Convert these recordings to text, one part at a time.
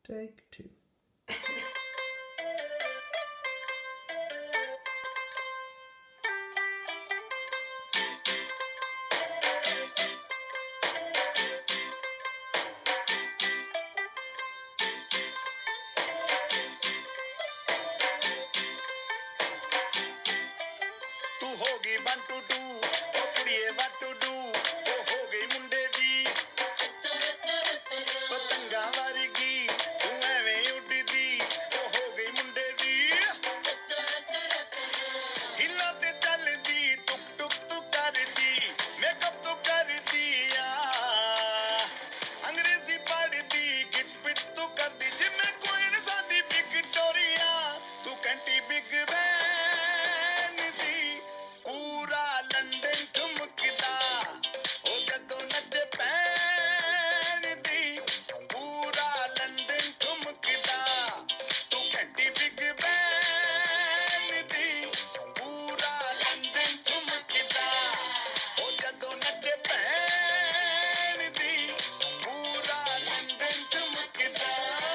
Take 2. तू होगी 1 2 2 ओ कुड़िए what to do ओ हो गई मुंडे दी पतंगा वर्गी तू एवें उड़दी ओ हो गई मुंडे दी हिला ते चलदी टुक टुक तू करदी मेकअप तू करदी अंग्रेजी पढ़दी गिट पिट तू करदी जिम्मे कोई न साडी विक्टोरिया तू कंटी बिग बैन दी पूरा लंदन ठुमकदा ओ जदों नच पैन दी पूरा लंदन ठुमकदा तू घंटी बिग बैन दी पूरा लंदन ठुमकदा ओ जदों नच पैन दी पूरा लंदन ठुमकदा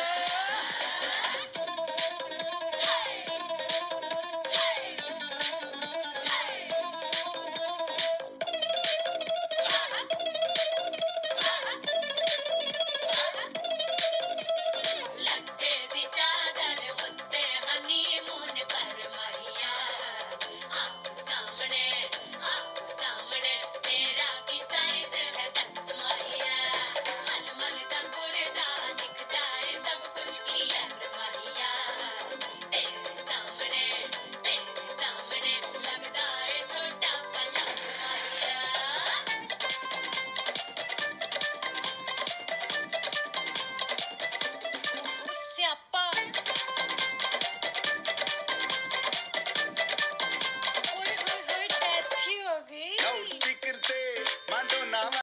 लट्टे दी चादर उत्ते हनीमून कर मारिया आप सामने तेरा की साइज है 10 मारिया मन मन दा गुरदा दिखदा है सब कुछ क्लियर मारिया तेरे सामने लगदा है छोटा पलंग मारिया स्यापा ओए होए होए डेथ ही हो गई लाउड स्पीकर ते मांडो ना